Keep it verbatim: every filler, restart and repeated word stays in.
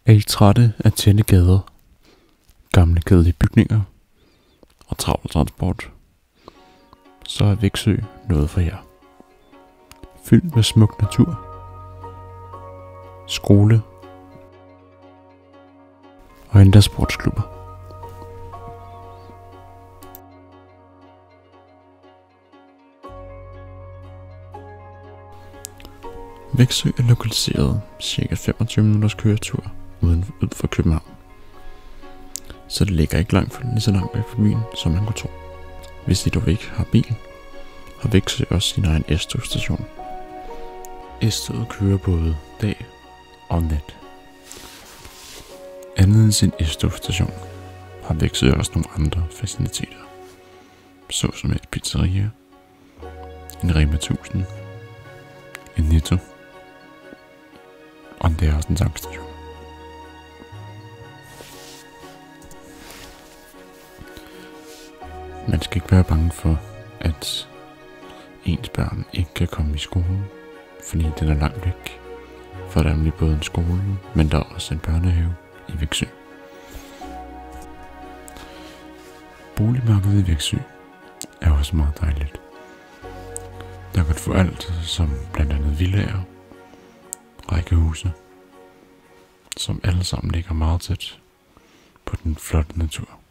Er I trætte af tætte gader, gamle kedelige bygninger og travl transport, så er Veksø noget for jer. Fyldt med smuk natur, skole og endda sportsklubber. Veksø er lokaliseret cirka femogtyve minutters køretur uden ud for København, så det ligger ikke langt lige så langt væk fra byen, som man kunne tro. Hvis I dog ikke har bil, har Veksø også sin egen S-togstation. S-toget kører både dag og nat. Andet end sin S-togstation har Veksø også nogle andre faciliteter, såsom et pizzeria, en Rema tusind, en Netto, og det er også en tankstation. Man skal ikke være bange for, at ens børn ikke kan komme i skole, fordi den er langt væk. For der er nemlig både en skole, men der er også en børnehave i Veksø. Boligmarkedet i Veksø er også meget dejligt. Der kan du få alt, som blandt andet villaer, rækkehuse, som alle sammen ligger meget tæt på den flotte natur.